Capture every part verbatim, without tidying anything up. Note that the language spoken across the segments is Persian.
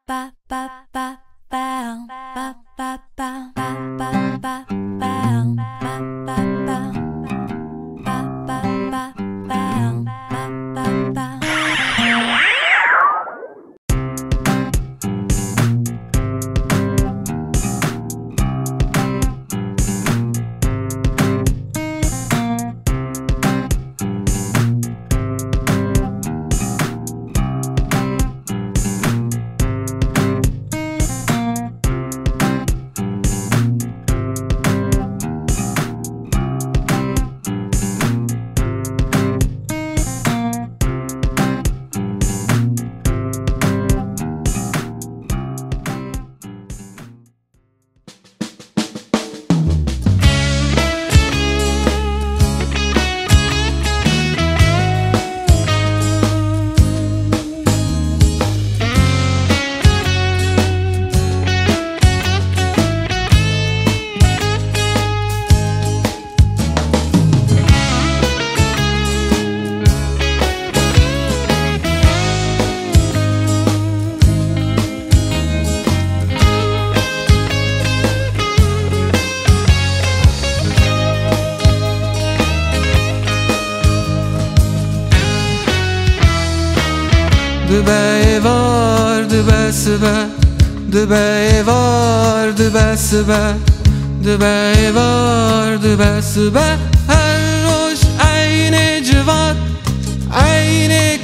Dube var dube sıbe Dube var dube sıbe Dube var dube sıbe Her roş aynı civat Aynı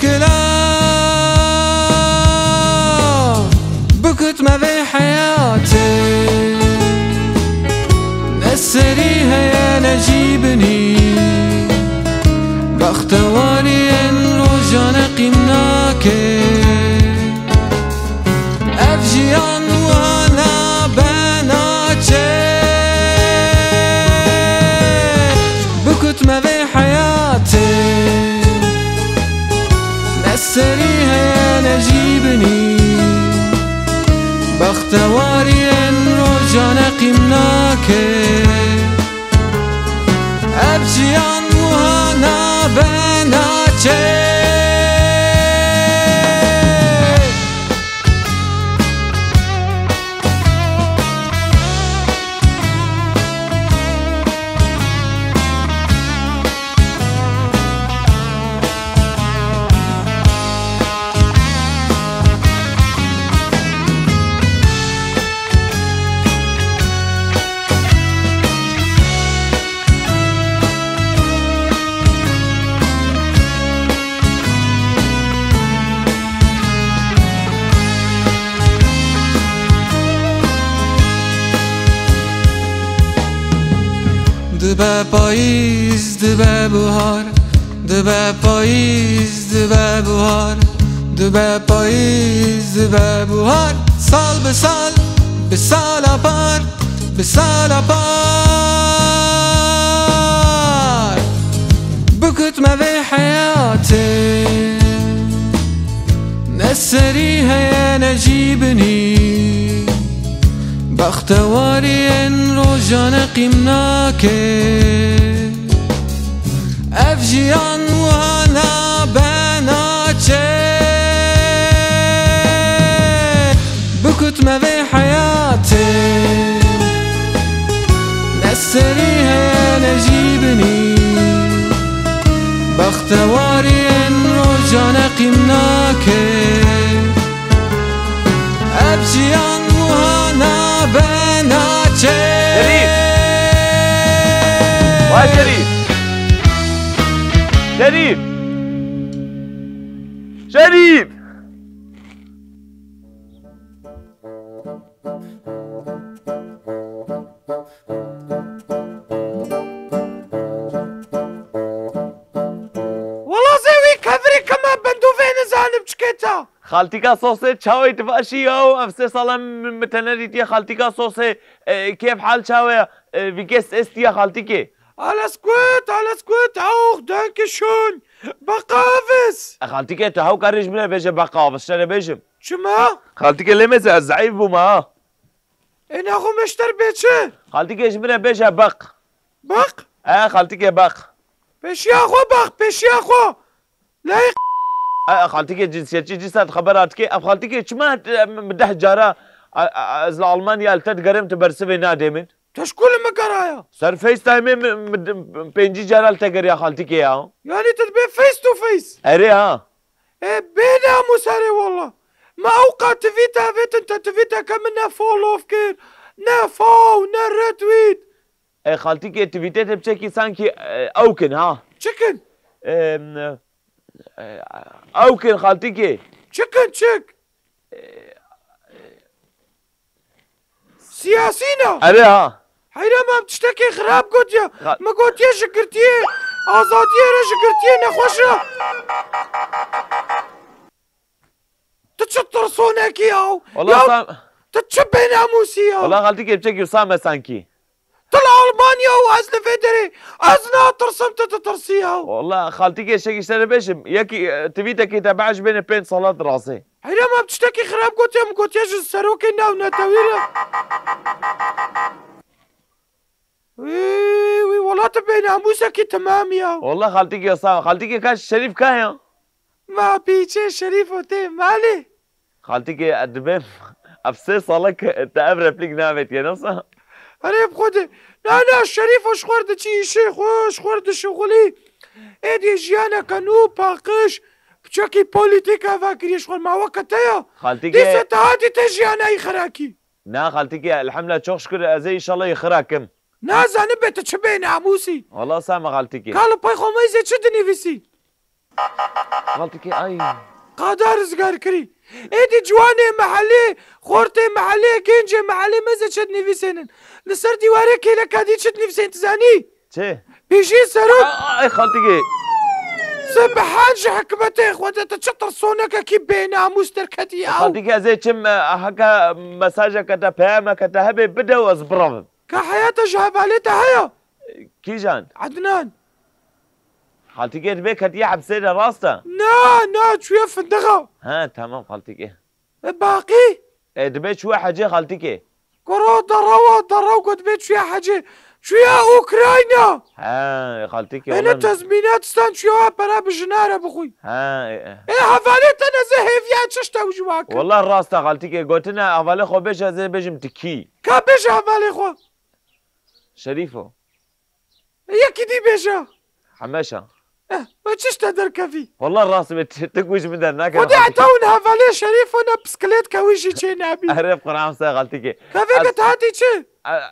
كلام بكتمة بحياتي نسريها يا نجيبني باختواري ان رجعنا قمناك افجيان وانا بناتي بكتمة بحياتي نسريها يا نجيبني باختواري ان رجعنا قمناك ابجيان وانا بناتي دبه پاییز دبه بهار دبه پاییز دبه بهار دبه پاییز دبه بهار سال به سال به سال اپار به سال اپار بكتمة بحياتي نسريها يا نجيبني باختواري ان رجعنا قمناك افجيان وانا بناتي بكتمة بحياتي نسريها يا نجيبني باختواري ان رجعنا قمناك افجيان وانا بناتي شريف شريف شريف والله زوي كفري كما بندو فين زعلم شكيتا خالتيكا صوصي تشاوي تفاشي او افسي صالم متنريتي خالتيكا صوصي كيف حال تشاوي فيكيس استيا خالتيكي على سكوت على سكوت اوخ دانك شون بقافس خالتيكي تهو كارج من بيجي بقافس شنو بيجم شما خالتيكي لمزة الزعيف بوما انا اخو مشتر بيتشي خالتيكي جمنا بيجي بق بق اه خالتيكي بق بيش يا اخو بق بيش يا اخو لا خالتك جنسيتي جسد خبراتك اب خالتك شما مده جارا از المانيا التد قرمت برسبي نادمن تشكول مقرايا سر فيس تايم بينجي جارا التقر يا خالتك يا يعني تتبي فيس تو فيس اري ها إيه بينا مساري والله ما اوقع تفيتا فيت انت تفيتا كمنا فولو فكر نا فو نا ريتويت اي خالتك تفيتت بشكي سانكي اوكن ها تشيكن اوكن خالتك تشيكن تشيك سياسينا اري ها حيرا ما بتشتكي خراب قلت يا غ- ما قلت يا شكرتيه ازاديه را شكرتيه نخوشة تتشطر صونك ياو والله صام تتشبه ناموسي ياو والله خالتك بشكي اسامه سانكي طلع المانيا وازل فيدري ازنا ترسمت تترسيها والله خالتك شكي سنه بشم يكي تفيتك تبعش بين بين صلاه راسي حيرا ما بتشتكي خراب قلت يا مقلت يا جسروكي ناو نتاويرا وي وي والله تبين ناموسك تمام ياو والله خالتك اسامه خالتك كاش شريف كايا ما بيجي شريف وتي مالي خالتك ادبم افسي صالك تعرف لك نامت يا نفسها انا بخدي لا لا الشريف وش خورد شي شيخ وش خورد شغلي ادي جيانا كانو باقش بشكي بوليتيكا فاكر يشغل مع وقتها خالتك دي ستهاتي تجي انا اي خراكي نا خالتك الحمله تشوخ شكر زي ان شاء الله يخراكم نازا نبي تشبه ناموسي والله سامع خالتك قالوا باي خو ما يزيد شدني فيسي خالتك اي قادر زقار كري ايدي جواني محلي خورتي محلي كينجي محلي مازال شدني في سنن لسر ديواري كي لك هادي تشدني في سن تزاني چه بيجي سروك اي خالتك سبحان حكمتي اخواتي تشطر صونك كي بين ناموس تركتي او خالتك زي كم هكا مساجك كتا بيامك كتا هبي بدا وازبرم كحياته جهب عليتها هيا كي جان عدنان خالتك بيك هدي حبسينا راستا نا نا شوية فندقة ها تمام خالتك باقي دبيت شوي حاجه خالتك كرو دروا دروا قد بيت شوية حاجة شوية اوكراينا ها خالتك انا تزمينات ستان شوية برا بجنارة بخوي ها ايه حفالت انا زهيف يا تشتا وجواك والله الراستا خالتك قلتنا افالي خو بيش زي بيجم تكي كابيش حفالي خو شريفو يا كدي بيجا حماشة اه ما تشتا دركفي والله الراس تكويش من درناك ودي عتاون هفالي شريف وانا بسكليت كويشي تشي نابي اعرف قرام سا خالتك كافي قد هاتي تشي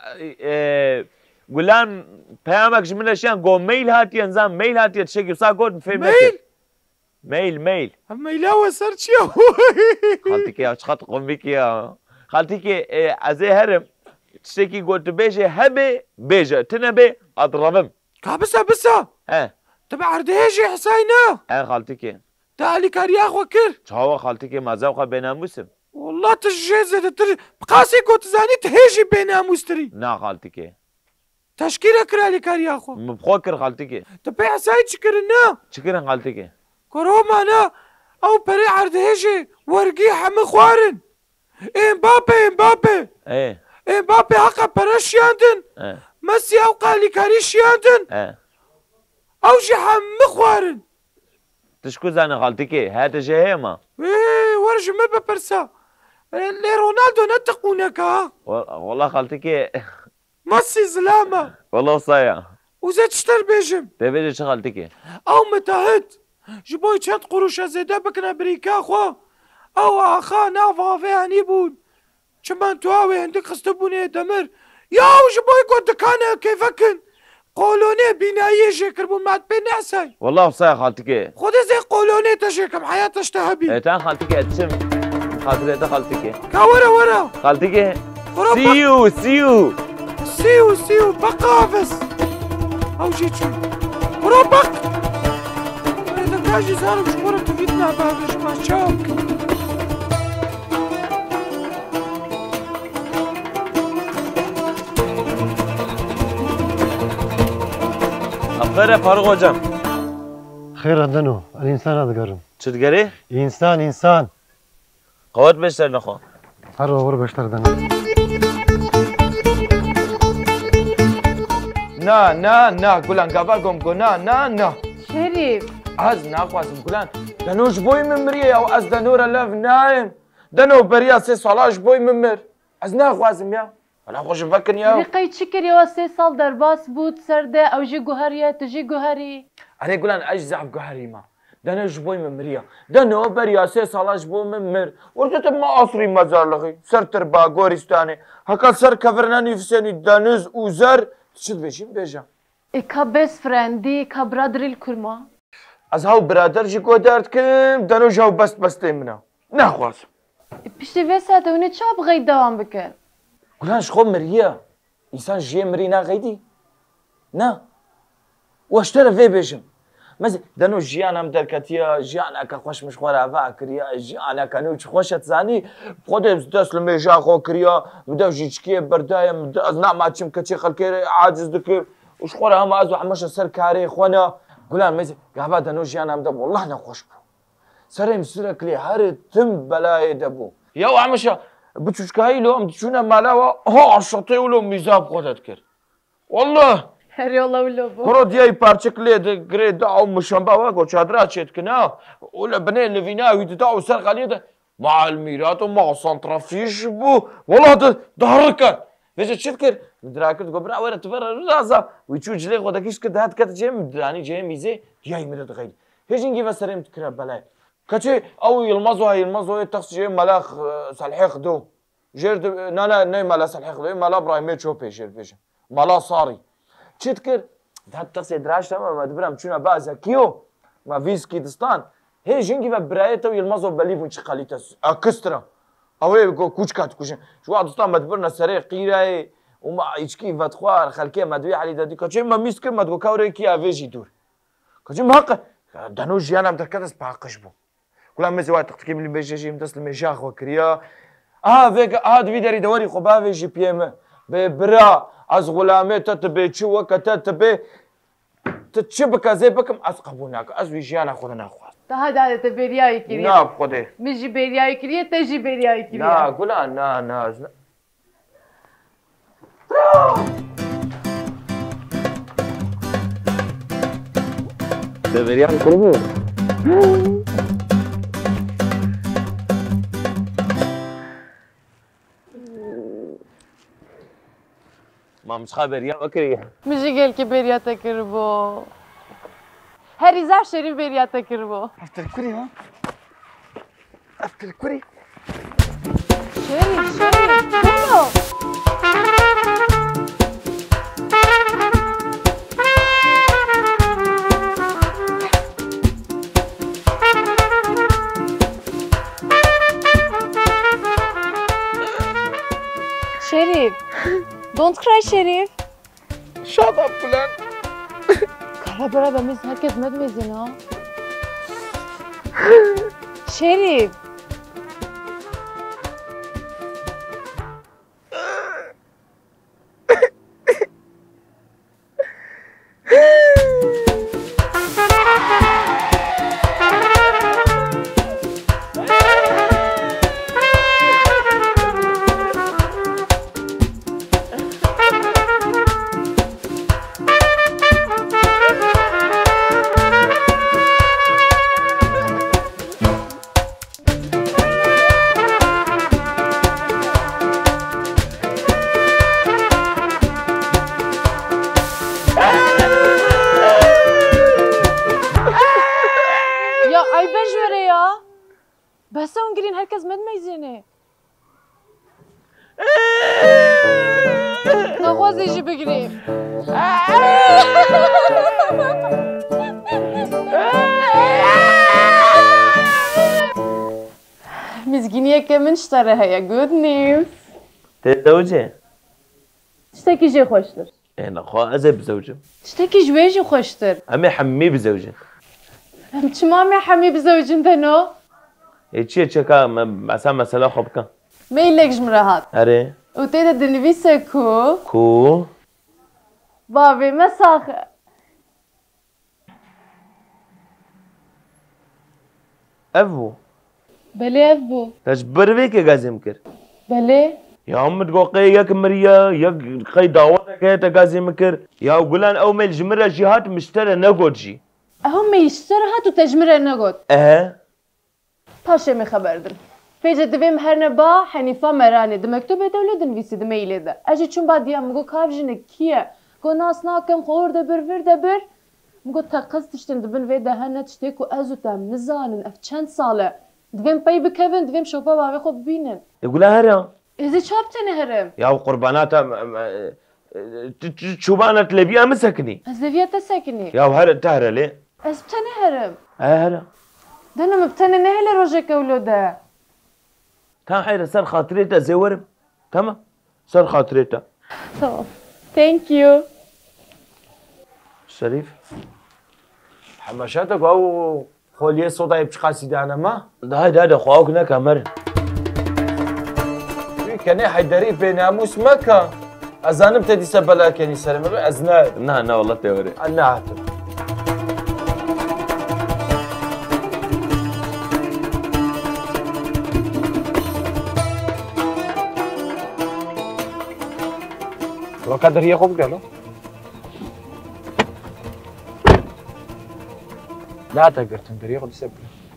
قلان بيامك جمنا شان قو ميل هاتي انزام ميل هاتي تشكي سا قول في ميل ميل ميل اما يلاوى سرتشي خالتك يا شخط قوم بك يا خالتك ازي هرم تشتكي قلت بيجي هبي بيجي تنبي اضربم كابسة بسا ها تبع عردهيجي حسينا ها خالتك تالي كارياخ وكر شهوة خالتك ما زوقها بين موسم والله تجهز تر بقاسي كنت زاني تهيجي بين مستري نا خالتك تشكيلة كرالي كارياخو مبخوكر خالتك تبع حسين شكرنا شكرا خالتك كروما انا او بري عردهيجي ورقي حم خوارن امبابي امبابي ايه امبابي حقا برش ياندن ايه ميسي او قالي كاريش ياندن ايه او جي حم خوارن تشكو زانا خالتك هذا جهيمة ايه ورج ما ببرسا اللي رونالدو نتقونك ها والله خالتك ميسي زلامة والله صايع وزيد شتر بيجم تبي شو خالتك او متهت جبوي تشات قروش زيدا بكنا بريكا خوا او اخا نافا فيها نيبون شمان تواوي عندك خستبوني دمر ياو جبوي قد كان كيفكن قولوني بناية جيكربون مات بين عساي والله صايع خالتك خذي زي قولوني تجيكم حياة تشتهبي ايه تان خالتك اتشم خالتك خالتك كورا ورا خالتك سيو سيو سيو سيو بقافز او جيت شو ربق اذا كاجي زارب شكورة تفيدنا باقش ما شاك خير يا فاروق hocam خير عندنا الانسان هذا قرن شو تقري؟ انسان انسان قوات بشتر نخو هر ور بشتر دنا نا نا نا قولان قبلكم قو نا نا نا شريف از نخواسم قولان دنو جبوي ممرية أو أز دنورة لف نايم دنو بريا سي صلاة جبوي ممر از ناخوازم يا أنا خوش بفكر يا ريقي تشكر يا سي صال درباس بود سردة أو جي جوهرية تجي جوهري أنا يقول أنا أجزع بقهري ما دنو جبوي ممرية دنو بريا سي صلاة جبوي ممر ورجت ما أصري مزار لغي سر تربا غورستاني هكا سر كفرناني في سني دانوز وزر شد بيجين بيجا إكا بيس فرندي إكا برادري الكرما از هاو برادر جي قدرت كم دنو جاو بس بستي منا ناخوازم بشتي في ساعة وني تشاب غي دوام بكر قولان شخو مريا إنسان جي مرينا غيدي نا واشترى في بيجم مزي دنو جيانا مدركتيا جيانا كخوش مش خورا فاكريا جيانا كانوش خوش تزاني بخودي بزدس لما جا خو كريا بداو جيشكي بردايم نا ما تشم كتشي خلكي عاجز دك وش خورا هم ازو حماش سر كاري خونا قولان مزي قابا دنو جيانا مدب والله نخوش بو سري مسرك لي هر تم بلاي دبو يا عمشا بتشكاي لو ام تشونا مالاوا ها عشطي ولو ميزاب خودت كر والله هري والله ولا بو كرو دياي بارتشك لي جريد داو مشامبا واكو شادرا تشتكنا ولا بني لفينا ويداو سر غالي مع الميرات ومع سنترافيش بو والله ظهرك فيش تشكر مدراكت قبرا ورا تفر رازا ويشو جلي خدكيش كده هات كات جيم مدراني جيم ميزي دياي مرد غير هيجنجي بسرم تكرا بلاي كتي او يلمزوا هاي يلمزوا تخص جيم ملاخ صالحي خدو جير نانا ناي مالا صالحي خدو مالا ابراهيم تشوبي جير فيش مالا صاري تشتكر هات تخص دراش تمام ما دبرم شنو بازا كيو ما فيسكي دستان هي جنجي برايته يلمزوا بليفون شقاليتس اكسترا او كوشكات كوش شو واحد دستان ما دبرنا سري قيراي وما يشكي فاتخوار خلكي ما دوي علي دادي كتي ما ميسكر ما دو كاوري كي افيجي دور كتي ما حق دانو جيانا مدركتس باقش بو كلام مزي واحد تختكي من بيجي متصل مشاخ وكريا اه فيك هاد فيدري دوري خبا جي بي ام ببرا از غلامي تتبي شو كتتبي تتشبك زي بكم اسقبوناك از ويجيانا خذنا اخوات هذا هذا تبرياي كريا نا بخدي مش برياي كريا تجي برياي كريا نا قول نا نا تبرياي كريا ما مش خابر يا بكري مش قال كي بريا تكربو هري زار شريف بريا تكربو افتر كوري ها افتر كوري شريف شريف كله شريف don't cry شريف shut up فلان كهربا ربا ميز هركز ما تميزين ها شريف بس اون جرين هركز ما تميزينه نغوز يجي بقريب مسكينية كمان اشتراها يا جود نيوز تتزوجي؟ تشتكي جي خوشتر انا خو ازي بزوجي تشتكي جواجي خوشتر امي حمي بزوجي همتش مامي حمي بزوجي انت نو ايشي تشكا مسا مسألة خبكا ما يلك جمرهات اري وتيتا دنفيسا كو كو بابي مساخة افو بلي افبو تجبر بيك يا قازم كر بلي يا عم تقوقي يا كمريا يا قي دعوتك يا تقازم كر يا قولان او ميل جمرة جهات مشترى نقود جي هم يشتري هاتو تجمره نقول اه تاشي مي خبردن فيجا دبيم هرنبا حنيفة مراني دمكتوبة دولدن فيسي دميلي ده أجي چون بعد يا مگو كابجنه كيه گو ناس ناكم خور دبر ور دبر مگو تقص تشتن دبن في ده هنه تشتكو ازو تام نزانن اف چند ساله دبيم باي بكفن دبيم شوفا باوي خو ببينن يقول هرا ازي شابتني هرم يا قرباناتا شوبانة ليبيا مسكني ازلفيا تسكني يا هرا تهرا ليه؟ از بتني هرم اه هرا دنا مبتني نهل روجك ولوده كان حيرة صار خاطريتا زي ورم تمام صار خاطريتا تمام ثانك يو شريف حماشاتك او خوليه صودا يبشقا سيدانا ما ده هيدا هذا خواوك نكا مرن كان حيدري في ناموس مكة أزانم تدي سبلا كاني سلام أزنا نا نا والله توري أنا عاتب لو قدر هي خوب قالوا لا تقدر تندري ياخذ سبلا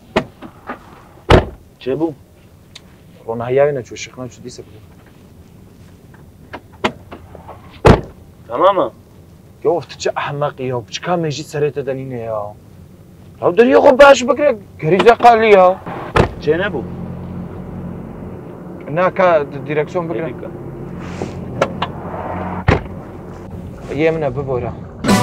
شبو رونا هيانا شو شيخنا شو دي سبلا تماما يوف تجا احمقي يا بش كام يجي سريته دنينه يا لو دري ياخذ باش بكره كريزه قال لي يا جنبو هناك الديركسيون بكره يمنا ببورا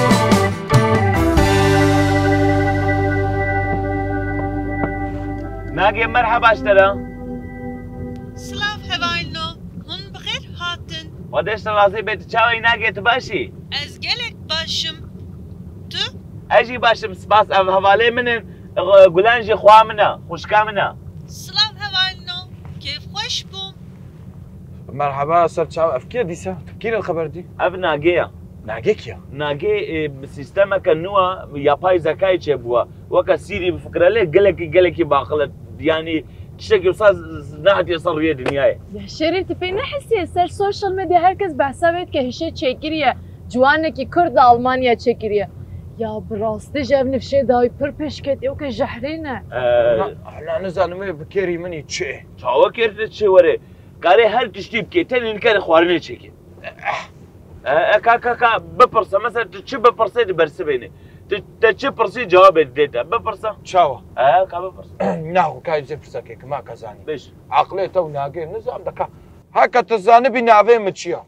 ناقي مرحبا اشترى سلاف هوايلنو هون بخير هاتن ودشت راسي بيت تشاوي ناقي تباشي از گلک باشم تو اجي باشم سباس ام هوالي من قلانجي خوا منا خوشكا منا سلاف هوايلنو كيف خوش بوم مرحبا سر تشاو افكير ديسا تفكير الخبر دي اف ناقية ناقيك يا ناقي بسيستما كنوا يا باي زكاي تشبوا وكا سيري بفكرة ليه قلكي قلكي باخلت يعني تشتكي وصاز ناحية يصير يد دنياي يا شريف تبين نحسي سر سوشيال ميديا هركز بحسابات كهشة çekiriye جوانكي كرد ألمانيا çekiriye يا براستي جاب نفشي داوي بر بشكت يوكا جحرينه احنا نزانمي بكيري مني تشي تشاو كيرت تشي وري قاري هر تشتي بكيتين اللي كان خوارني تشيكي اه كا كا كا ببرصة مثلا تشي ببرصة برسبيني تشي برصي جواب اديتها ببرصة تشاو اه كا ببرصة ناهو كاي زي فرسكيك ما كزاني ليش؟ عقليته وناقي نزام دكا هكا تزاني بنافي متشيا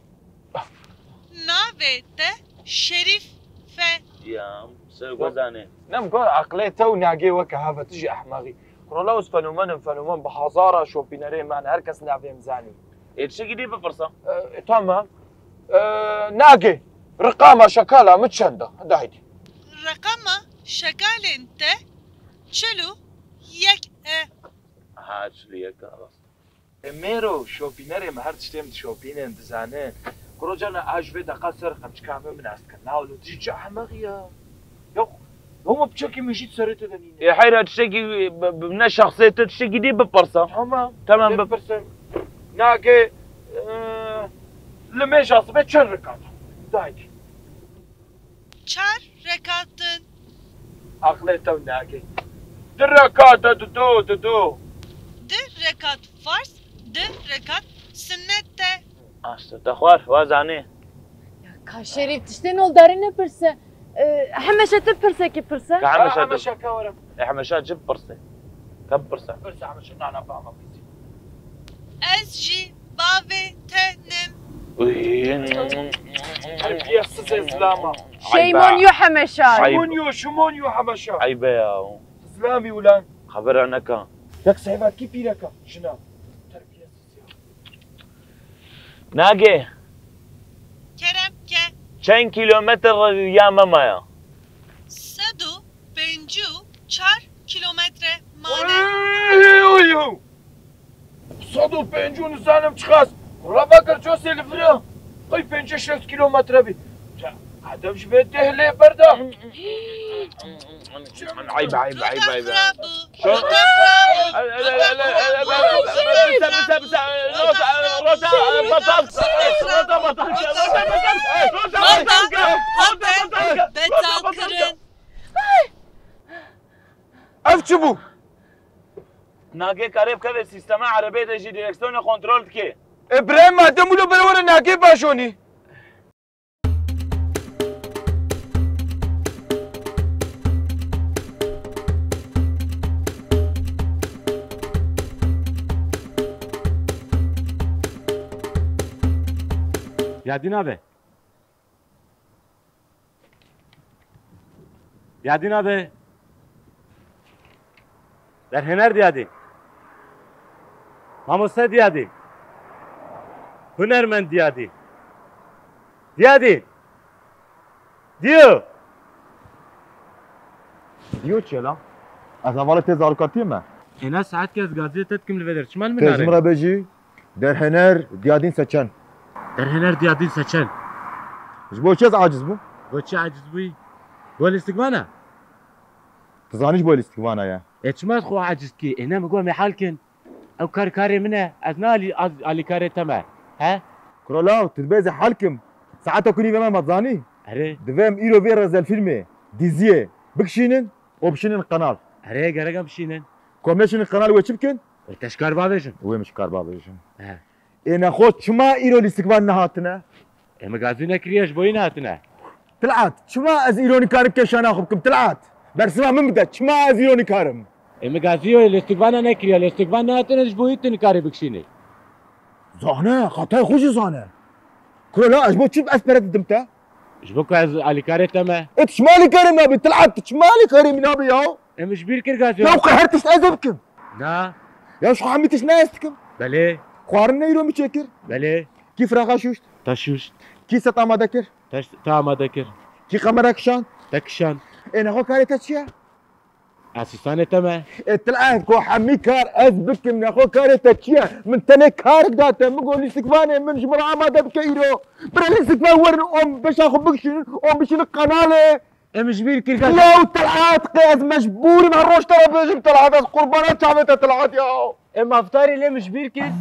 ناوه ده شریف ف يا سوي زاني نعم قول عقليته وناقي وكا هذا تجي احمقي كرولوس فنومن فنومن بحضاره شو بيناري معنا هركس نافي مزاني تشي قدي ببرصة اه تمام اه ناقي رقامه شكاله متشنده دايدي رقم شکال انت چلو یک اه هاش ليك خلاص ميرو شوبينري ما هرت شتيم شوبينن دزانه كروجانا اجبه دقه سر خمس كامه من اسكن ناولو تيجي احمقيا يو هم بشكي مشيت سريت دنينه يا حيرة تشتكي من الشخصية تشتكي دي ببرصة تمام تمام بب... ببرسن ناقي اه لميش اصبت شن ركات دايدي چار رکاتن عقليته وناقي دركات دو دو دو ده رکات فارس ده رکات سنت أشتر تخوار وازاني يا كا شريف تشتين ول دارين برسه حمشة تبرسه كي برسه كحمشة مش كورم حمشات جيب برصة كم برصة برسه عمش نانا فاهمه از جی باوه تنم القياس اسلامه شيمون يو حمشات عيب. شمونيو شمونيو حبشا عيبة يا اسلامي ولان خبر عنك ياك صعيبات كيف يلك شنو تربيه ناقي کرم که چند کیلومتر یا ممایا صدو پنجو چار کیلومتر مانه ايوه صدو بنجون زانم تخاص والله فكر شو سيلفريا قي بنجو شش كيلومتر بي هذا مش بيت اهلي بردا عيب عيب عيب عيب تخربو شو؟ تخربو لا لا لا لا بس بس بس روتا روتا بطاطس روتا بطاطس روتا بطاطس روتا بطاطس betal kırın. چی بو؟ ناگه کاری بکرد سیستم عربی داشتی دیرکسیون کنترل که ابراهیم ماده مولو برور ناگه باشونی یادی نبه یادی نبه در هنر دیادی ماموسه دیادی هنرمند دیادی دیادی دیو دیو چیه لا؟ از اول تظاهرکاتی ما اینا ساعت که از گازی تد کم لودر چمال تزمرا مناره بجی در هنر دیادین سچن در هنر دیادین سچن جبو چه از عاجز بو؟ بو چه عجز بوی بول استقبانا تزانیش بو الاستقبانا یا اتشمات خو عجز كي هنا مقوم حالكن او كار كاري منه اثناء اللي كاري تما ها كرولاو تتبازي حالكم ساعات كوني بما متزاني اري دفهم ايرو فيرا زي الفيلم ديزيه بكشينن وبشينن القناه اري قرقا بشينن كوميشن القناه ويتشبكن تشكار بابيشن وين مش كاربابيشن ها انا خوت شما ايرو الاستقبال نهاتنا اما قازونا كرياش بويناتنا طلعت شما از ايروني كارم كيش انا اخبكم طلعت برسمها من بدا شما از ايروني كارم اما قازيو الاستقبال انا كريا الاستقبال ناتنا جبويتن كاري بكشيني زانه خطاي خوش زانه كرولا اجبو تشب اسبرت دمتا جبوك از اللي كاري تما انت شمالي كارم نابي طلعت شمالي كارم نابي ياو اما شبير كير قازيو لو قهرتش ازبكم لا يا شو عميتش ناستكم بلي خوارنا يرو متشكر بلي كيف راغا شوشت تشوش كي سطا دكر تش تاما دكر كي قمرك شان تكشان انا هو كاري تشيا اسيسانه تما طلعت كو حمي كار ازبك من اخو كاري تشيا من تني كار داتا مقول استقباني من جمرة ما دبكيرو برا الاستقبال ورن ام باش اخو بكشن ام بشن القنالة اما شبير كير قازيو لو طلعت قياس مجبور مع الروش ترى بيجي طلعت از قربانات شعبتها طلعت ياو اما افطاري ليه مش بير كير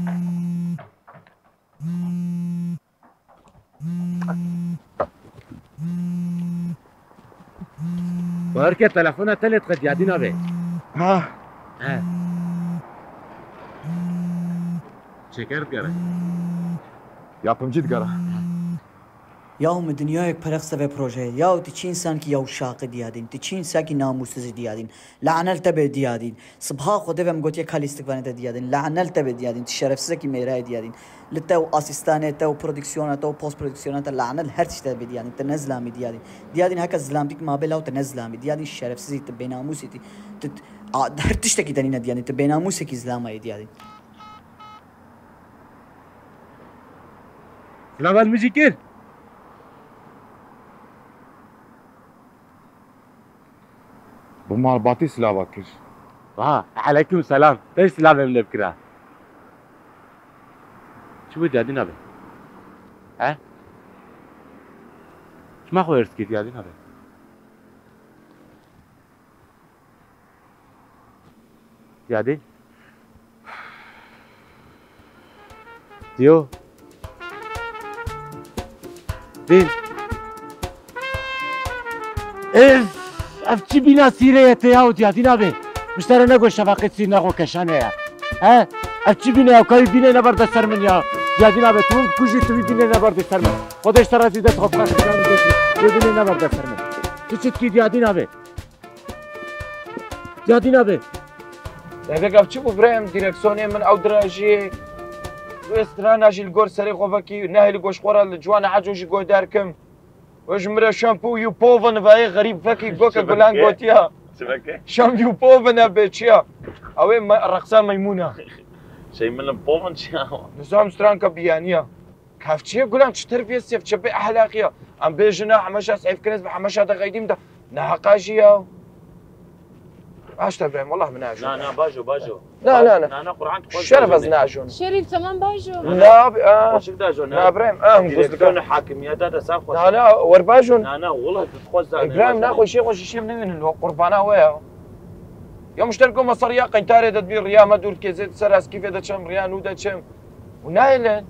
وهركي تلفونها تلت قد يادينا به ها ها شكرت قرا yapım cid gara یا هم دنیای پرخص و پروژه یا تی چین سان کی یا شاق دیادین تی چین سا کی ناموسز دیادین لعنل تبع دیادین صبها خود بهم گوت یک حال استقبال دیادین لعنل تبع دیادین تی شرف کی میرای دیادین لتو اسیستانه تو پرودکسیون تو پست پرودکسیون تا لعنل هر چیز تبع دیادین تنزلامی دیادین دیادین هک زلامتیک ما بلا و تنزلامی دیادین شرف سزی تبع ناموسی تی هر تشتکی دنینا دیادین تبع ناموسی کی زلامای دیادین لابد میجی کر بمال باطي سلاوا كر اه عليكم السلام ليش سلام من بكره شو بدي ادي نبي ها شو ما خويرت كيف يا دي نبي يا دي ديو دين ايه افتشي بينا سيرة يا ودي نبي مشتري نقول شفاقة سينا غو كشانة يا ها افتشي بينا وكاي بينا نبرد السر من يا دي نبي تون كوجي تبي بينا نبرد السر من خد اشترى زيادة خد خد خد بينا نبرد السر من تشت كي دي نبي دي نبي هذا قبل شوفوا ابراهيم ديركسيوني من او دراجي وسترانا جي الجور سري خوفكي نهي الجوش خورا الجوانا عجوجي جو داركم وجمرة شامبو يو بوفن فاي غريب فكي جوكا جولان جوتيا شام يو بوفن بيتشيا اوي الرقصان ميمونة شيء من البوفن شاو نظام سترانكا بيانية كافتشيا جولان تشتربية سيف تشبي احلاقيا ام بيجنا حماشا سعيف كنز بحماشا دا غيديم دا نحقاجيا اش ابراهيم والله من اجون لا لا باجو باجو لا لا لا لا لا قرآن تقول شرف از ناجون شريف تمام باجو لا ب... آه. وش بداجون لا ابراهيم اه ديركتور حاكمية هذا ساخو لا لا ورباجون لا لا والله تتخوز ابراهيم ناخذ شيء خوش شيء من لو قربانا ويا يوم اشتركوا مصريا قيتاري تدبير ريا ما دور كيزيت سراس كيف دا تشم ريا نودا تشم ونايلن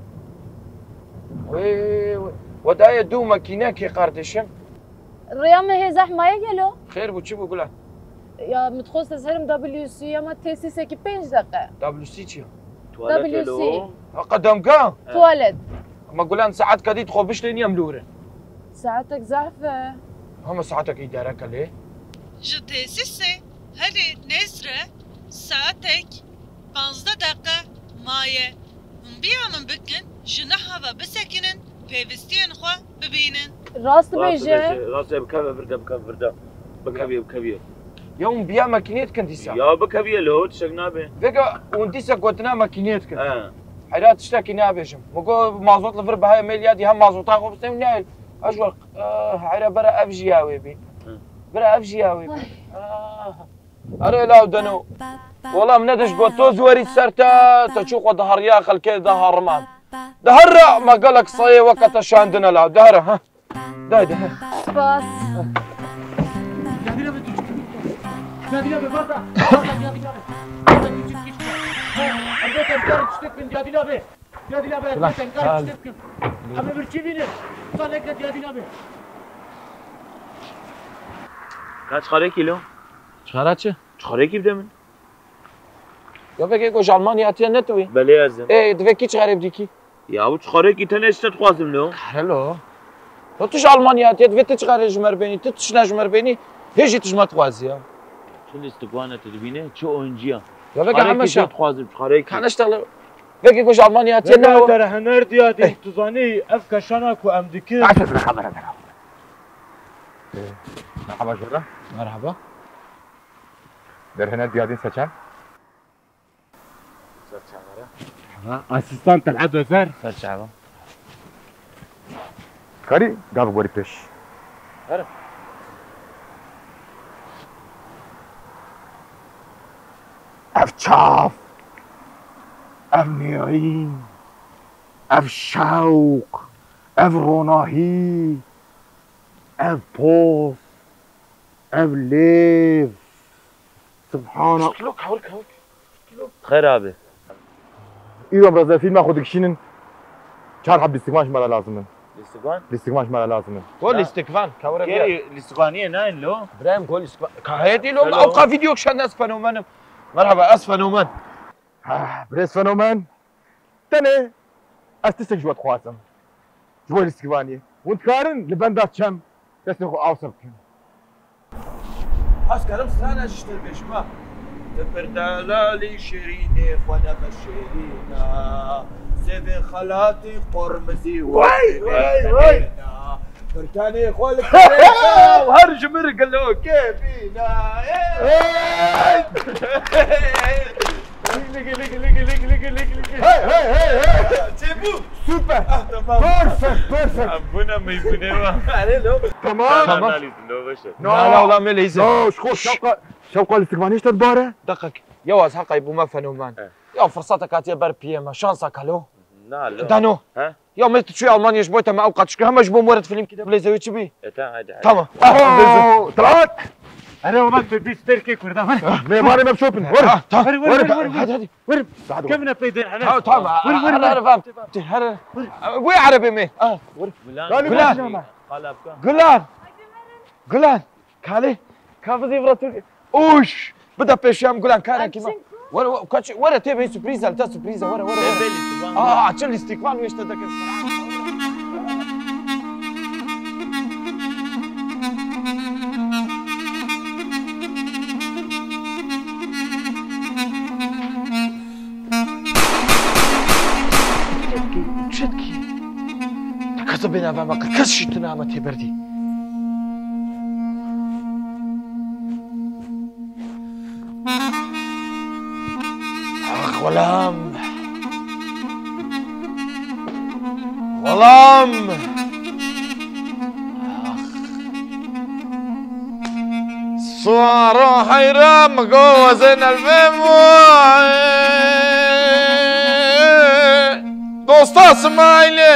وي ودايا دو ماكينه كي قاردشم الرياضة هي زحمة يقلو خير بو تشوفوا قولها یا متخوست از هرم دبلیو سی اما تسیسه که پنج دقیقه دبلیو سی چیه؟ دبلیو سی قدم كان توالت ما قولان ساعات كدي تخو بشتين يم لورن ساعتك زحفة هم ساعتك يدارك ليه؟ ji tesise herê nêzre saetek panzdeh deqe maye hûn biya min bikin ji neha ve bisekinin pêvistiyên xwe bibînin. راست بيجي راسي بكبه برده بكبه برده بكبيه بكبيه يوم بيا ماكينيت كنت يسا يا بكبيه لو تشقنابه فيك وانت قلتنا ماكينيت كنت اه حيرات تشتكي نابجم مقو مازوت لفر بهاي ميليادي هم مازوتا خو بس نايل اجول آه حيرا برا افجياوي بي برا افجياوي بي آه اري لا ودنو والله مندش قوتو زوري سرتا تشوق ظهر يا خلكي ظهر مان دهر ما قالك صي وقت شاندنا لا دهر ها ده ده باس kaç kare kilo? شغالات چه؟ Çıkarı ki de mi? يا فيك يقول ألمانيا أتيا نتوي Beli yazdım. إيه دفيك كيش غريب ديكي Ya bu çıkarı ki tane işte tuğazım lo. هلو لو تش ألمانيا أتيا دفيك تشغل جمر بيني تتش نجمر بيني هيجي تجمع توازيا Şimdi istikbane tedbine ço oyuncuya. يا فيك Çıkarı عم ki شا tuğazım çıkarı ki. كان أشتغل فيك يقول ألمانيا أتيا نه نو در هنر دیادی تزانی اف کشانا کو ام دکر مرحبا جورا مرحبا در هنا ديادين سكن اسیستان تلعب وزر سرشعبا كاري قاب غوري بيش هرب اف شاف اف نيعين اف شوق اف روناهي اف بوس اف ليف سبحان الله لوك حولك حولك Hayır abi. ايوه برازيل فيلم اخذ كشين كان حب الاستقماش مالا لازم İstikban? الاستقماش مالا لازم قول استكفان كورة بيا Geri istikbaniye neyin lo? ابراهيم قول استكفان كهيدي لو هلو. اوقع فيديو كشان ناس فنومان مرحبا اس فنومان بريس فنومان تاني استسك جوات خواتم جوا الاستقبانية وانت كارن لبندات شم تسنخو اوصل كن هاس كلام سنة اشتر بيشما تبردالالي شيريني خوانا بشيرينا سيفي خالاتي قرمزي واي واي واي برتاني خولك وهرج مرق له كيفينا ليك ليك ليك ليك ليك ليك ليك هاي هاي هاي هاي سيبو سوبر تمام بيرفكت بيرفكت Abuna mı ibune عليه لو تمام Analiz lo başı. لا لا والله ملي زين نو شخوص شوقة شوقة الاستقبانية ايش تدباره؟ دقق يواز حقا يبو ما فنومان يا فرصتك هاتي بر بيما شانسك هلو Na lo. دانو ها؟ يا ملت شوي المانيا جبوتها ما اوقات شكو هم جبو مورد فيلم كده بلا زوي تشبي Eta hadi. تمام اوه طلعت انا وما في ستيركي كوردا ما يبغى ما بشوفن ورب تعال ورب ورب هادي هادي ورب تعال كيف نبيدين تعال انا تعال انا انا فهمت فهمت هذا وين عربي مين اه Bulan. Bulan. Kalapka. قلان قلان كالي كافزي فراتو اوش بدا بيشام قلان كان كيما ورا كاتش ورا تبي سوربريزا انت سوربريزا ورا ورا Beli istikban. اه عشان الاستقبال ويش تذكر شتكي تكسبنا بابا كسشتنا ما تبردي اخ غلام غلام صوارو حيرام جوزنا المموع دوست اسماعيلي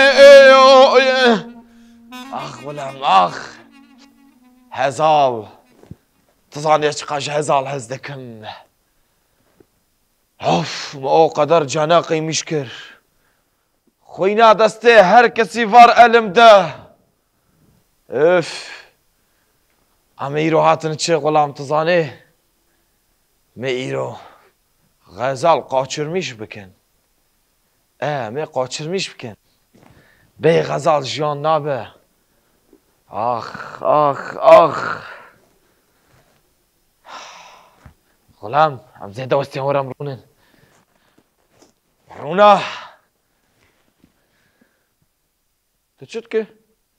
اخ غلام اخ هزال تظن يشقاش هزال هزدكم اوف ما قدر جناقي مشكر خوينا دستي هر كسي فار ألم ده اف عميرو هاتن تشي غلام تزاني ما ایرو غزال قاچرمیش بکن اه ما قاچرمیش بکن بی غزال جیان نابه آخ آخ آخ غلام هم زیده وستیم ورم رونن رونا تو چت که؟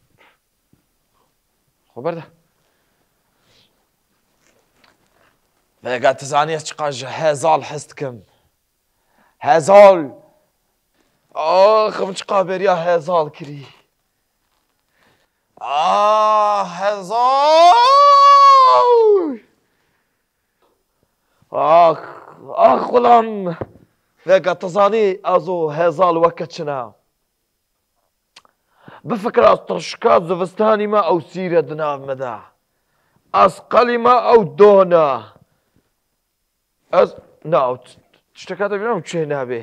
خبر ده بقى تزاني اشقاج هزال حستكم هزال اخ مش قابر يا هزال كري اه هزال اخ اخ غلام بقى تزاني ازو هزال وكتشنا بفكر استرشكات زفستاني ما او سيرة دنا مدى اسقلي ما او دونا از نه تشتكات بينهم شيء نابي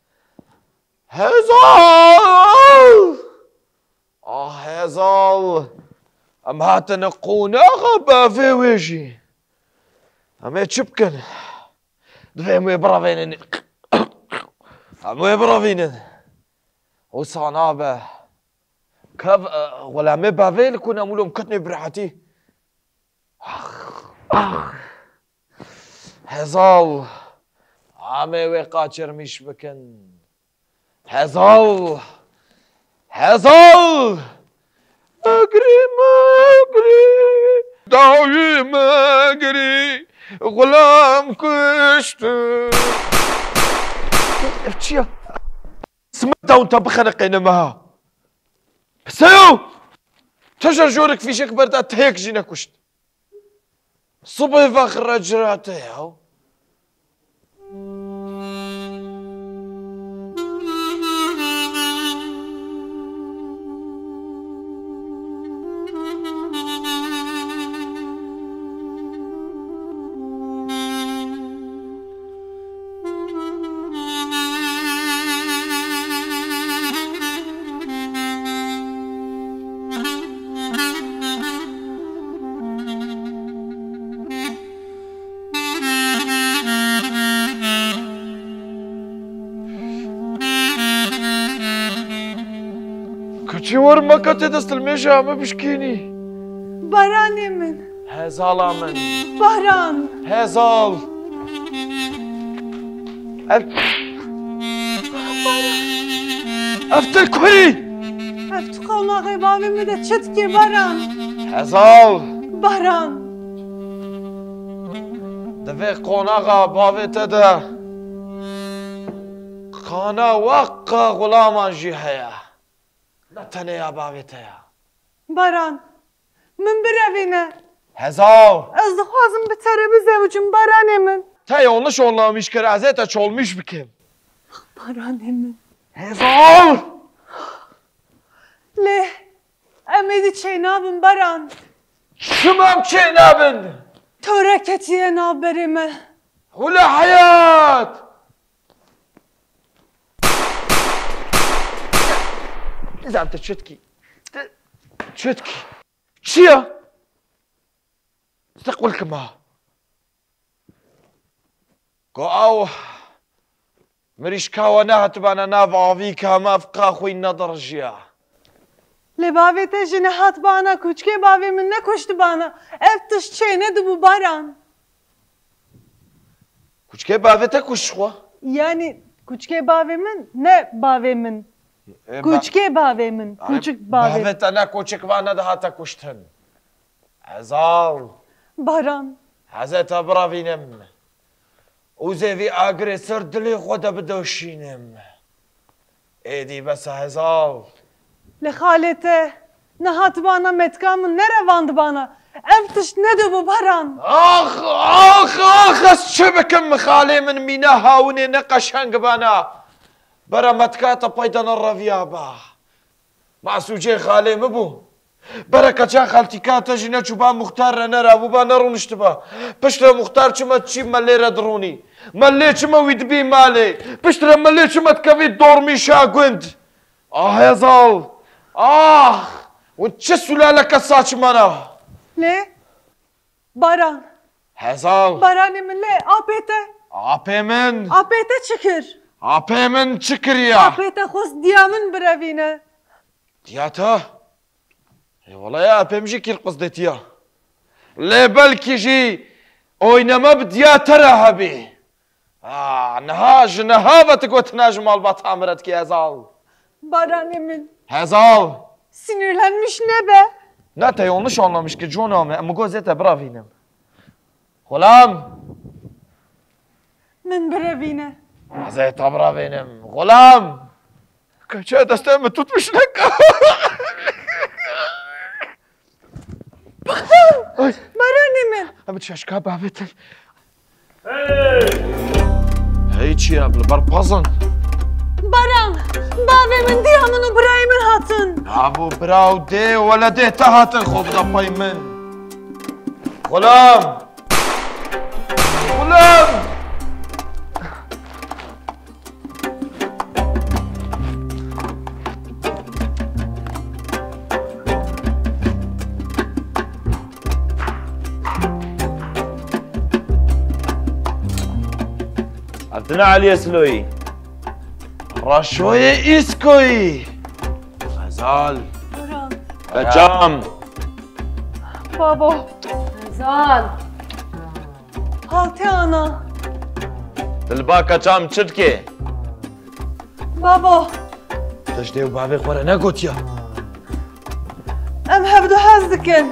هزال اه هزال ام هات نقونا غبا في وجهي ام يتشبكن دفعهم يبرافين ام يبرافين وصانابه كاف ولا مبافيل كنا مولهم كتني براحتي اخ اخ هزال عمي وقاچر مش بكن هزال هزال اجري ما اجري داوي ما اجري غلام كشت افتشيا سمعت وانت بخنقين معها سيو تجر جورك في شك بردات هيك جينا كشت صبي فخر رجراته كتشي ورما كتي دست الميشا ما بشكيني باراني من هزال من باران هزال افتر كوري افتو قونا غيبابي مدى تشتكي باران هزال باران دفي قوناغا بابي تدا قانا وقا غلاما جيهيا لا تنيا بابي تيا باران من بروينه هزال از دخوازم بتره بزوجم باراني من تا yanlış olmamış kerazete çolmuş bikim. باراني من هزال ليه اميدي تشي نابن باران شمام تشي نابن توركتي نابري من ولا حياة إذا أنت تشتكي تشتكي شيا تقول كما قاو مريش كاونا تبانا نافع فيكا ما فقا خوي نظر جيا لباوی ته جنهات بانا کوچکه باوی من نکشت بانا افتش چه ندو bu baran کوچکه باوی ته کش خوا yani küçük bavimin ne bavimin küçük bavimin küçük bavim باوی ته نه کوچک وانا ده هاتا کشتن هزال baran حزت برافينم وزيفي اجري سر دلي خدا بدوشينم ايدي بس هزال لخالته نهات bana metkamın ne revandı bana افتش ندو bu baran اخ اخ اخ الشبكم خالي من ميناها وني نقشنق بنا برا متكاتا بايدن الرفيابا مع سوجي خالي مبو بركة جا خالتي كاتا جينا شبا مختار نرى وبا نرو نشتبا بشترا مختار شما تشي مالي ردروني مالي شما ويدبي مالي بشترا مالي شما تكفي دورمي شاقوند اه يا زال اه وانت سلالة كساش مانا ne baran هزال باراني من لي آبيته آپی من آبيته شكر آپی من چکریا آبيته خوص ديامن بروينه دیاتا والله يا آپی مجي كي القصدتيا لا بلكي جي اوينما بدياتا رهبي آه نهاج نهابتك وتناجم البط عمرتك يا هزال باراني من هزال sinirlenmiş ne be? Ne te yanlış anlamış ki John ama ama gözete bravinem. Gulam. Min bravine. Zeyta bravinem. Gulam. Kaça destemi tutmuş ne ka? Baranemin. Ama şaşka babetin. Hey. Hey çiğ abla barpazan. Baran. Bavemin diyamını Brahim'in hatın. ابو براو دي ولا دي تهات خوب دا بايمن غلام غلام عبدنا علي سلوي رشوي اسكوي هزال بچام بابا هزال halti ana. دلبا كچام چركي بابا تجدي وبابي خورا نقوتيا ام هبدو حزدكن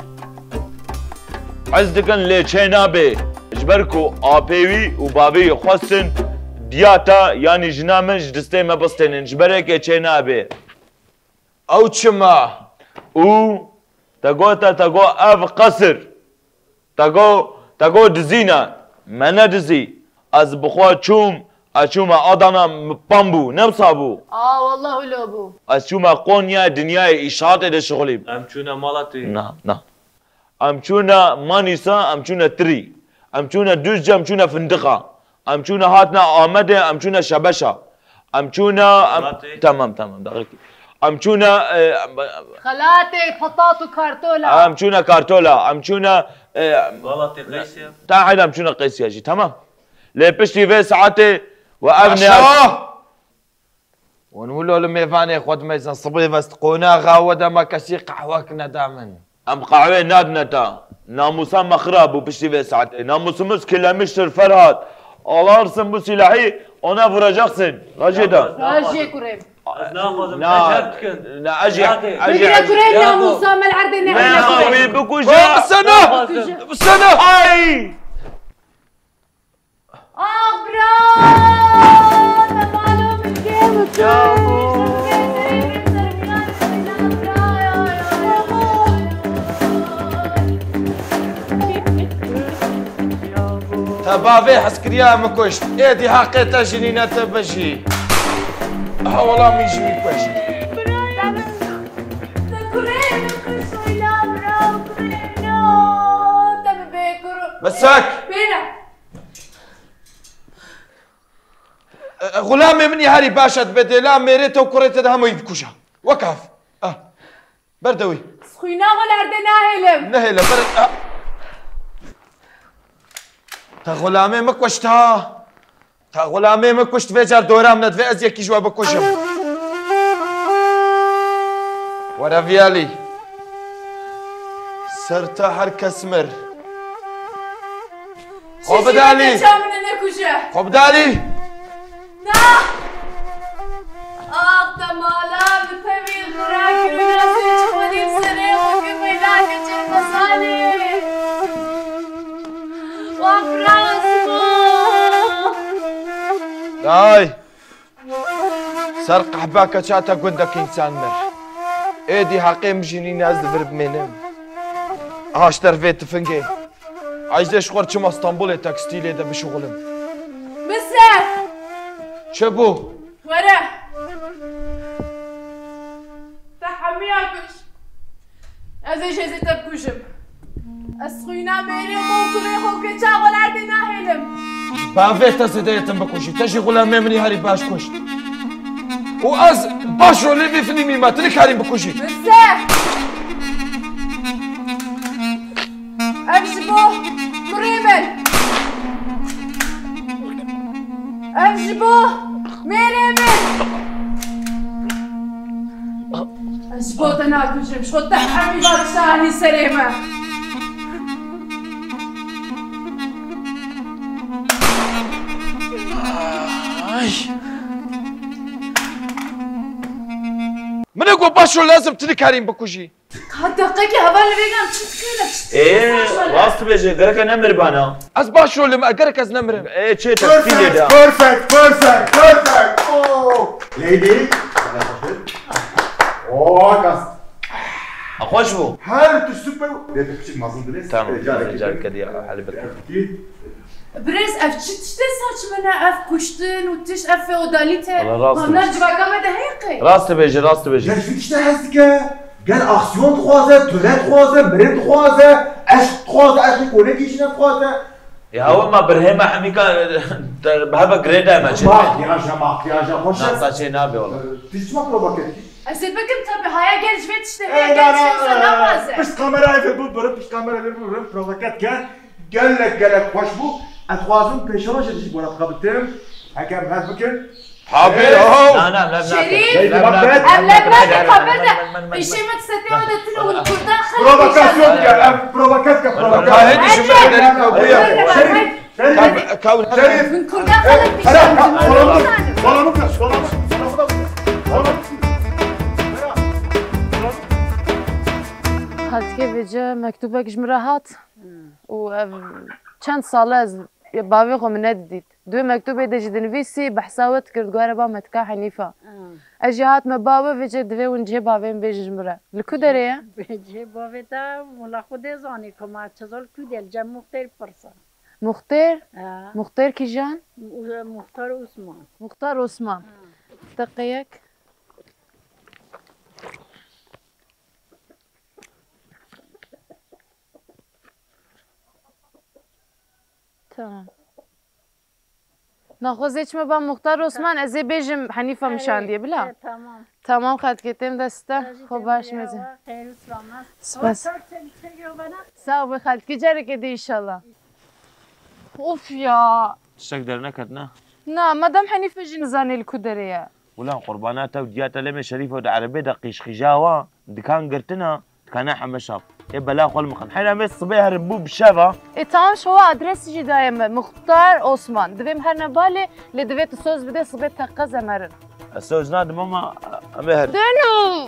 عزدكن لي چينابي جبركو آبيوي وبابي خوصن دياتا يعني جنامج دستي ما بستنن جبرك چينابي او چما او تقو تقو اف قصر تقو تقو دزينا منا دزي از بخوا چوم اشوما ادانا بامبو نمصابو اه والله لو ابو اشوما قونيا دنيا اشاعه ده شغلي امچونا مالاتي نا نا امچونا مانيسا امچونا تري امچونا دوجا امچونا فندقه امچونا هاتنا آمده امچونا شبشا امچونا أم... تمام تمام دقيقه امچونا خلاتي بطاطو كارتولا امچونا كارتولا امچونا غلطي قيسيا تعال امچونا قيسيا جي تمام لبشتي في ساعتي وابني ونقولوا لميفاني خود ميزان صبي بس قونا غاودا ما كسي قحوكنا دامن ام قهوه نادنتا ناموسا مخرب وبشتي في ساعتي ناموسumuz kirlenmiştir Ferhat. Alarsın bu silahı ona vuracaksın. Rajida. راجي كريم لا لا اجي اجي بقرا كريم يا موسى ما العرض ما النهائي خوي بكوجا سنة سنة هاي اه برا تمالو من كيف تبافي حسكريا مكوشت ايدي حقيقة جنينة تبجي اه والله ما يجي مكوش مساك غلامي مني هاري باشا بدي لا ميريته وكريته ده هم يبكوشا وقف اه بردوي سخينا غلارد ناهلم نهلا برد اه تا غلامي مكوشتها تا غلامي مكوشت في جار دورام ندفي ازيك يجوا بكوشم ورا فيالي سرتا حركة سمر خوب دالي خوب دالي نا آخ تمالا بتبي الغراك وناسي تخوني بسريخ وفي ميلاك جل مصالي هاي سرق حباك شاتا قندك انسان مر ايدي حقيم جيني ناس برب منم هاشتر فيت فنجي عايزش خور چما اسطنبول تكستيل ده بشغلم بسه شبو ورا تحمياكش ازي شي تبكوشم اسخينا ميري خو كري خو كچا غلارد ناهلم بافيتا زديتم بكوشي تجي غلامي مني هاري باش كشت واز باشو اللي بيفني ميما تلك هاري بكوشي بسه ابشبو قريبا أجبو مريبا أجبو تناكل شمش خد تحمي بارشاني سليمة من اقول باشو لازم تنكرين بكوجي دقيقة هبال بيجام تشتكي ايه راست بيجي غيرك نمر بانا از باشو لما اقرك از نمر ايه تشي تفكيلي ده بيرفكت بيرفكت بيرفكت اوه ليدي اوه كاست اخوش بو هل تسوبر ده تكشف مازن دليس تمام رجال كده حلبك بريز اف تشتي ساچ منا اف كشتن و تش اف فيوداليته والله راست ما نرجع كما ده هيقي راست بيجي راست بيجي قال فيك شتا قال اكسيون تخوازه تولات خوازه مرين تخوازه عشق تخوازه عشق كونيكيشن تخوازه يا هو ما برهما حميكا بهذا جريدا ما شيء ماكياجا ماكياجا خوش ناقص شيء نابي والله تسمع بروفوكاتي اسيد بكم تبي هيا جالس فيت تشتي هيا جالس فيت نافازه بس كاميرا في بود برد بس كاميرا في بود بروفوكات كان قال لك قال لك خوش بو اتخوازون بيشروش اللي يجيبوا لك قبلتهم هكا هذا بكن حبيبي اهو لا لا لا شريف أبلغ خبرنا بشي ما تستطيعوا تتلو الكردان خلي بروفوكاسيون يا بروفوكاسيون بروفوكاسيون هيدي شو بدك ابويا شريف شريف كون شريف من كردان خلي بشي والله مكلاش والله والله هات كيف جا مكتوبك جمرهات و چند ساله از باوی خو من ندید دو مکتوبه دجی دنویسی بحثاوت کرد گواره با متکا حنیفه اجی هات ما باوی وجه دوی ونجه باوی بیج جمره لکو داره یا؟ بیجه باوی دا مولا خود زانی که ما چزال کو دل جم مختار پرسا مختار؟ مختار کی جان؟ مختار عثمان مختار عثمان دقیق تمام ناخذ هیچ ما با مختار عثمان از بیجم حنیفه مشاندیه بلا تمام تمام خد کتیم دسته خوب باش میزه خیر و سلامت سپاس ساو بخد کی جره کدی انشالله اوف یا تشتك در نكد نه نه مدام حنیفه جی نزانی الكدريه ولا قرباناته ودياته لما شريفه ود عربي دقيش خجاوه دكان قرتنا دكان حمشاب يبلا خل مخن حين مس صبيه هربو بالشافه ای تمام شو ادرس جی دایم مختار عثمان دویم هر نباله لدویت سوز بده صبيه تقز مرن السوز ناد ماما امهر دنو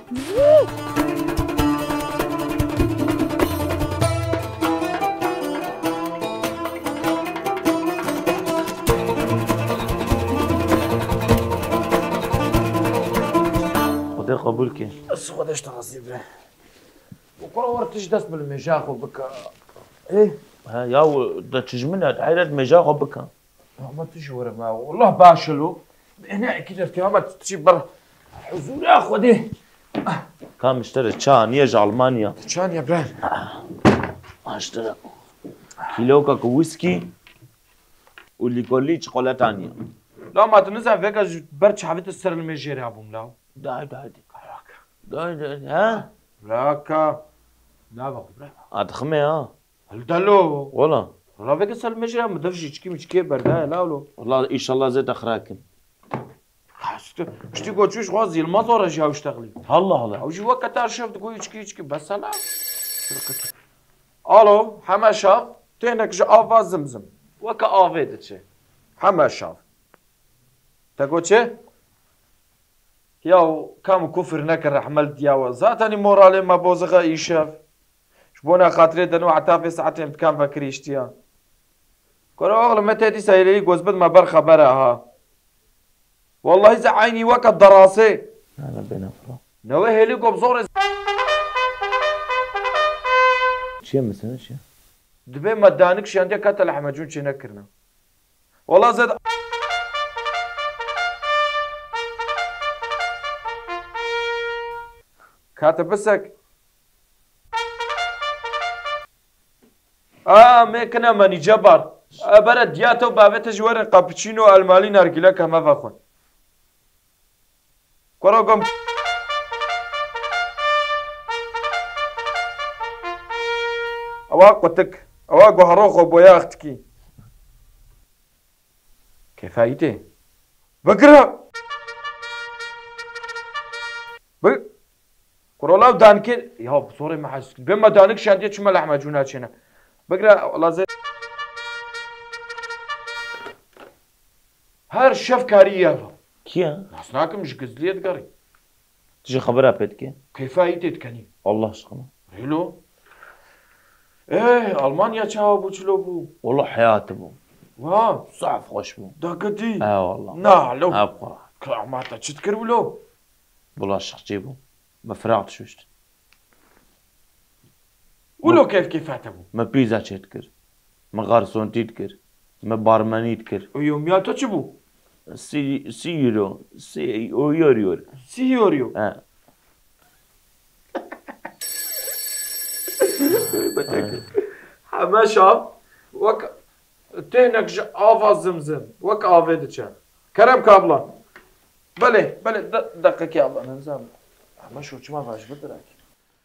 خدي قبولك بس خدش تغصيبه وكره ورتش دس بالمجاخ وبك ايه ها يا دا تجمنا عيلة مجاخ وبك ما تجي ورا ما والله باشلو هنا كده ارتيابات تجي برا حزور يا خدي كان مشتري تشان يجي المانيا تشان يا بران ما اشترى كيلو كاكو ويسكي واللي يقول لي شوكولاتانيا لا ما تنزع فيك برش حبيت السر المجيري ابو ملاو داي داي داي داي ها راكا لا بقى ادخمي ها هل دلو والله والله فيك السر المجيري ما دفش يشكي مشكي بردا لا ولو والله ان شاء الله زيت اخراكم مش تقول شوش غازي المطور اجي اشتغلي هلا هلا او جي وقت تعرف تقول يشكي يشكي بس لا الو حماشا تينك جا افا زمزم وكا افيت تشي حماشا تقول شي ياو كم كفر نكر حملت يا وزاتني مورالي ما بوزغا يشاف شبونا خاطري دنو عتافي ساعتين كان فكريشتيا كرو اغلى متى دي سايلي جوزبد ما بر خبرها والله اذا عيني وقت دراسي انا بينا فرا نوي هيلي بزور شي مثلا شي دبي ما دانكش عندي كتل حمجون شي نكرنا والله زاد كاتب بسك اه ما كنا ماني جبر آه برد دياتو بابت جوار كابتشينو المالي نرجله كما فخون كروغم اواق وتك ئەوە گۆهڕۆخۆ بۆ یاختکی کێفاییتێ بگرە کوڕۆڵاو دانکێ یا زۆڕی مەحەز بێمە دانک شاندێ چمە لە ئەحمەد جوو ناچێنە بگرە وەڵازێ هەر شەف کاری یاوە کیە؟ ناس ناکەم ژگزلێت گەڕی تژی خەبەرا پێت بکێ؟ کەیفایی تێتکەنی والله عشقنا هێلۆ ئێ ئەڵمانیا چاوە بوو چلۆ بوو والله حياتي بوو وا صعب خۆش بوو داگەتی اه والله ناڵۆ ابقى کڵاماتە چت کرد ولۆ والله شخصي بوو ما فرعتش وشت ولۆ کەیف کەیفاتە بوو ما بيزا چێت کرد ما غارسۆنتیت کرد ما بارمەنیت کرد ئۆیۆمیاتە چ بوو؟ سي سي يورو سي يوريور سی یۆریۆ اه هەمەشە وەک تێنێک ژ ئاوا زمزم وەک ئاوێ دچە کەرەم کابڵە بەلێ بەلێ دەقەکی ئاڵە نەزانم ئەمەش چما باش بدراکی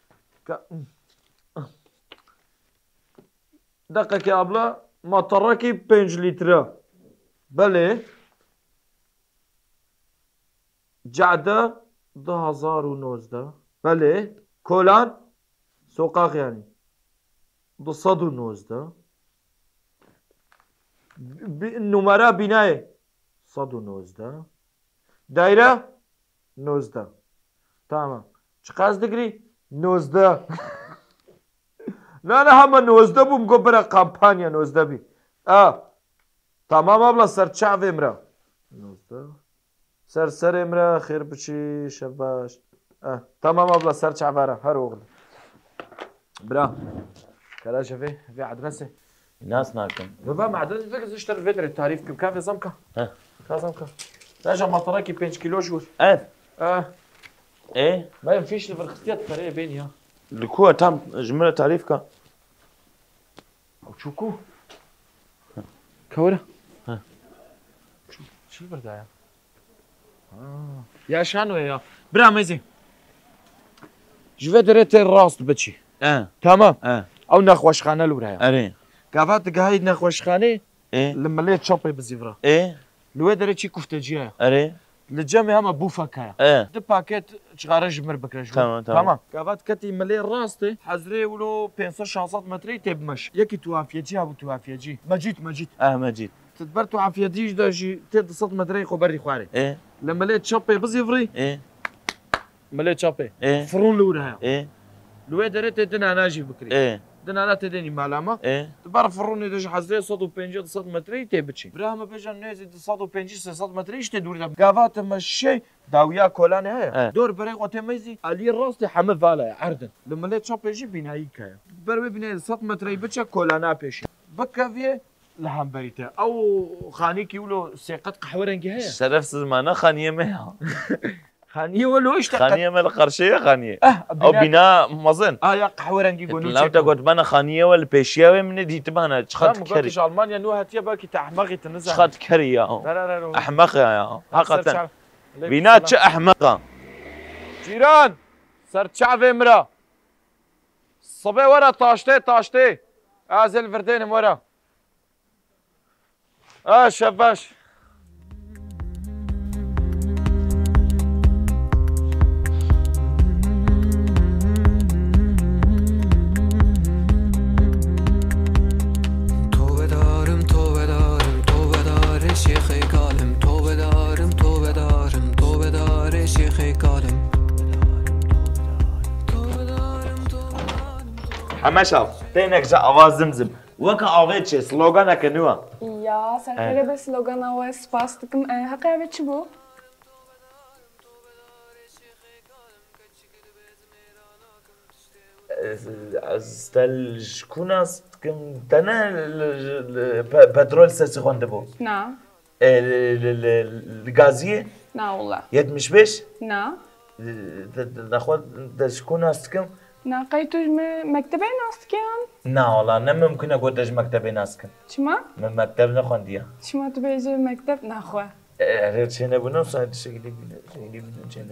دەقەکی ئابڵە ماتەڕەکی پێنج لیترە بەلێ جعدە دو هەزار و نۆزدە بەلێ کۆلان سۆقاقیانی دو سەد و نۆزدە نومەرە بینایە سەد و نۆزدە دایرە نۆزدە تامە چ قاس دەگری نۆزدە نانە هەمە نۆزدە بووم گۆ برە قامپانیا نۆزدە بی ئا تامامە بڵە سەر چاوێمرە نۆزدە سەر سەرێمرە خێر بچی شەف باش تامامە بڵە سەر چاوارە هەر وەغڵ برا كلا شوفي في عدرسه الناس ناكم بابا ما عدرسه فيك اشتري فيدر التعريف كم كافي زمكه ها زمكه راجع مطركي خمسة كيلو جور اه اه ايه ما ينفيش الفرختيات فرق بيني ها الكوة تام جملة تعريفك او تشوكو كورة ها شو شو البرداية اه يا شانو يا برا ميزي جو في دريت الراس بتشي اه تمام اه او نخوشخانه لورايا اري كافات قايد نخوشخانه ايه لما لقيت شوبي بزيفرا ايه لو دريت شي كفتاجيه اري للجامعه ما بوفاكايا ايه دو باكيت شغارج مر بكرش تمام تمام كافات كتي ملي راستي حزري ولو خمسمية شانصات متري تبمش يكي توافيجي ابو توافيجي ما جيت ما جيت اه ما جيت تدبر توافيجي داجي تدصت متري خبري خواري ايه لما لقيت شوبي بزيفري ايه مليت شوبي ايه فرون لوراها ايه لو دريت دنا ناجي بكري ايه دنا لا تدني معلمه ايه تبر فروني داج حزري صد وخمسين صد متري تبتشي براهم بيجان نازل صد وخمسين صد متري تدور قافات مشي داويا كولان هي دور بري وتميزي علي الراس حمل فالا عرضا لما لقيت شوب يجي بناي كايا بر بناي صد متري بتشا كولانا بيشي بكافيه لهم بريته او خانيكي ولو سيقط قهوه رنجي هي شرف زمانه خانيه مها خانيه ولو ايش خانيه مال قرشيه خانيه اه او بناء مظن اه يا قهوه رنجي قولوا لو تقعد بنا خانيه ولا بيشياوي من دي تبانا تشخط كري ما المانيا نو هاتيا باكي تحمقي تنزل تشخط كري يا لا لا لا احمق يا حقا بنات ش احمقه جيران سر شعبي مرا صبي ورا طاشتي طاشتي ازل فردين ورا اه شباش حماشا تينك جا آواز زمزم وكا آوید چه سلوگانك نوا يا سرخيري بس سلوگان و سپاستكم حقا آوید چه بو؟ استل شكون استكم تنا بترول سرسي خونده بو نعم الغازية نا والله يد مش بيش نا ناخد شكون استكم نا قيتوج مكتبين أستكيان؟ نا والله أنا ممكن أقول دج مكتبين أسكن شما؟ من مكتب نخونديا شما تبيجي مكتب نخوا أريد شيء نبونه صايد شيء شيء شيء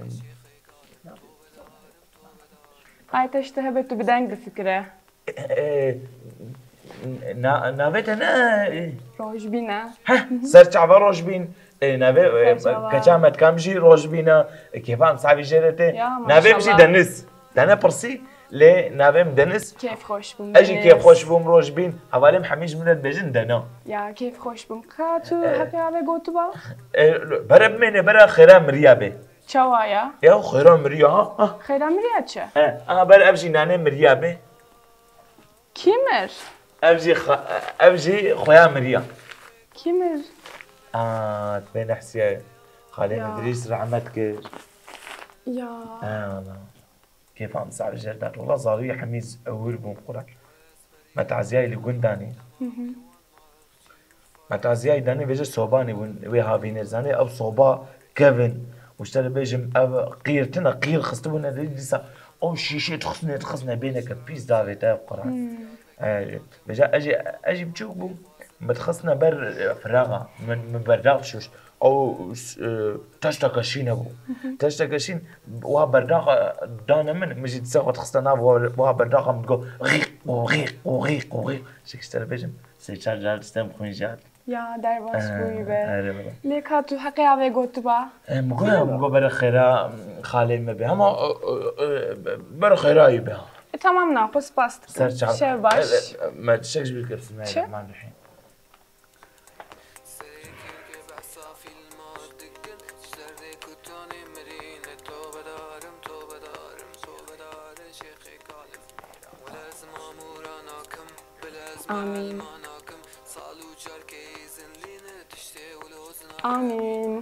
قايت اشتهبت بدنج فكرة نافت انا روجبينا سرچ عبر روجبين نافي سرچ كجامد كامجي روجبينا كيف عم صاحبي جرته نافي مشي دنس دنا برسي لي نافم دنس كيف خوش بوم اجي كيف خوش بوم روجبين حوالي محميج من البجن دنا يا كيف خوش بوم كاتو هكا على قوتبا برب من برا خيرا مريابه چوایا يا خيرا مريا ها خيرا مريا چه اه بر ابجي نانه مريابه كيمر ابجي خ... ابجي خويا مريا كيمر اه تبين حسين خالي مدريس رحمتك يا اه والله كيف عم صعب الجلدات والله صاروا حميز اول بمقرا ما تعزياي اللي قنداني ما تعزياي داني بيجي صوباني وي هافي نزاني او صوبا كيفن واشتري بيجم اب قيرتنا قير خصتونا لسه او شيشه تخصنا تخصنا بينك بيس دافيتا قرا آه بيجي اجي اجي بتشوفوا متخصنا بر فراغه من من برداغ شوش او تشتكشين ابو تشتكشين وها برداغ دانا من مجي تسوى تخصنا وها برداغ عم تقول غيق وغيق وغيق وغيق شكستر بيجم سيشار جال تستم خوينجات يا دايباس بويبه ليك هاتو حقي على قوتبا مقول مقول بر خيرا خالي ما بها ما بر خيرا يبها تمام ناقص باست شباش ما تشكش بالكرسي ما الرحمن الرحيم آمين آمين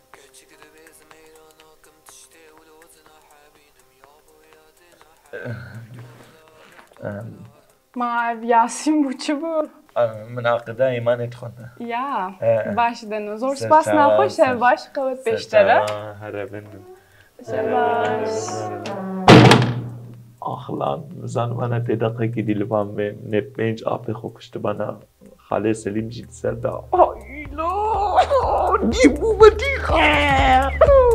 ما ياسين بوچبو من عقده ایمان اتخونه یا باش دنو زور سپاس نخوش باش قوت بیشتره هره بندم باش آخلان زن من پیدا کی دیلوام به نه پنج آب خوکشت بنا خاله سلیم جید سردا آیلا دیبو بدی خیر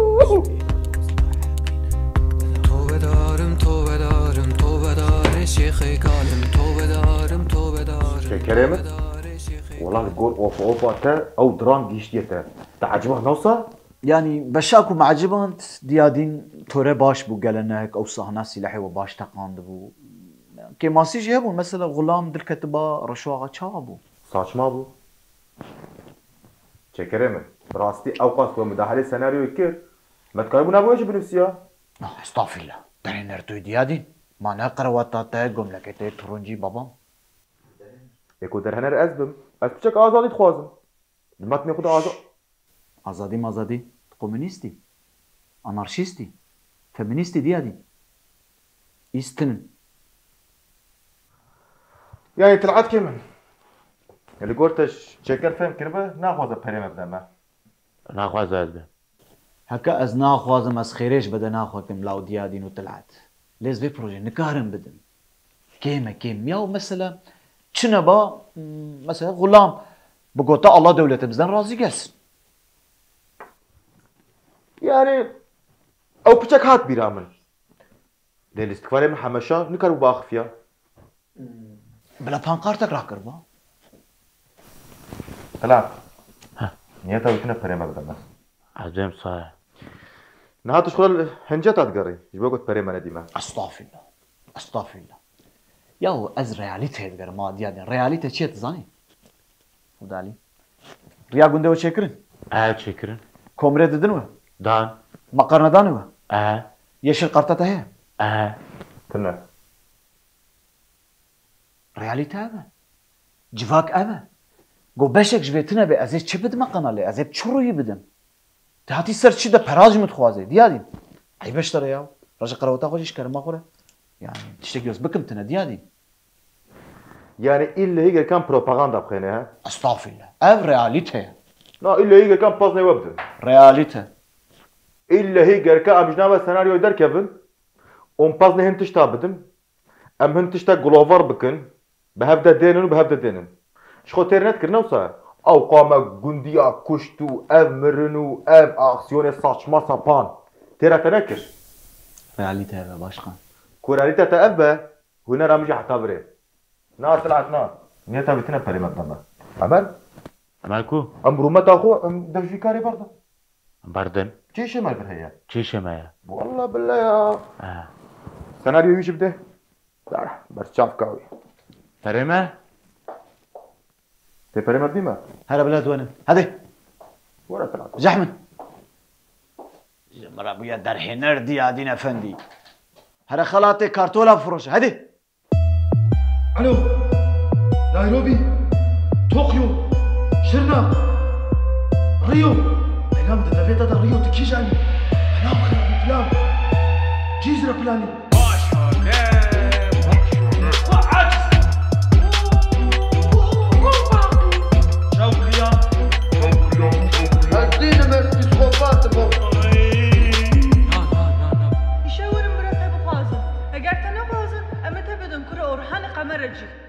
توبه دارم توبه دارم توبه دار شیخ کالم توبه دارم توبه دارم شكرمت والله الجول اوف اوفا او درام جيشتيتا تعجبك نوصل يعني بشاكو معجبانت ديادين توري باش بو قالناك او صهنا سلاحي وباش تقاند بو كي ماسي جابو مثلا غلام دل كتبا رشواغا تشابو saçma bu. Çekereme. Rasti avkas ve müdahale senaryoyu kir. Metkay buna bu işi bünüsüya. Estağfirullah. Beni nerede diyadin? Ma ne karavatata gomlekete turunci babam. Eko derhener ezbim. Ez bıçak azadi tkhuazım. Matni kuda azad. Azadi mazadi. Komünisti. Anarşisti. Feministi diyadin. İstinin. Yani طلعت كمان. اللي قلت شكر فهم كربه ناخذ بريم ابدا ما ناخذ هذا هكا از ناخذ مس خيريش بدا ناخذ كم لاو ديادين وطلعت ليز في بروجي نكارن بدن كيما كيم ياو مثلا شنبا مثلا غلام بقوتا الله دولتمizden razı gelsin. Yani او bıçak hat bir amel. للاستكفاء من حمشة نكر باخف يا بلا بانكارتك راح كربا طلعت نيتها ويتنا بريم ابدا ما عزيم صحيح نهات شغل هنجت اتقري جبوك بريم انا ديما استغفر الله استغفر الله ياو از رياليتي اتقر ما ديادين رياليتي شيء تزاني ودالي ريا قنده وشكرن اه شكرن كومري ددنو دان مقرنا دانو اه يشل قرطته هي اه تمام رياليتي هذا جفاك هذا قو بشك جبتنا بأزيد شو بدم قنالي أزيد شو يبدم تهاتي سر شو ده براج متخوازي ديادين أي بشتري ياو رجع قروتا خوش كرم ما خوره يعني تشتكي بس بكم تنا ديادين يعني إلا هي كان بروباغندا بخينها استغفر الله أف رياليتي لا إلا هي كان بازني وبدن رياليتي إلا هي كان أمجنابا سيناريو در كيفن أم بازني هم تشتا بدم أم هم تشتا جلوفر بكن بهبدا دينن وبهبدا دينن شخو ترنت كرنا وصار او قام جنديا كشتو امرنو ام اكسيون saçma sapan ترى تنكر رياليتي هذا باشقان كوراليتا تأبى هنا رمجي حتابري نار طلعت نار نية تابتنا بريمات دما عمل عملكو ام رومات اخو ام دفي كاري برضه بردن چه شمال برهيا چه شمايا والله بالله يا اه سيناريو يجي بده لا برشاف كاوي فريمة تي بريمات ديما هلا بلاد وانا هذه ورا طلعت زحمة جمرة بويا درحينر دي عادين افندي هلا خلاطي كارتولا فروش هذه الو نيروبي طوكيو شرنا ريو ايلام تدفيت هذا ريو تكيجاني انا اخر بلان جيزرا بلاني يشاور مرتب فازن اگر تنو فازن اما تبدون كره اورحان قمر جي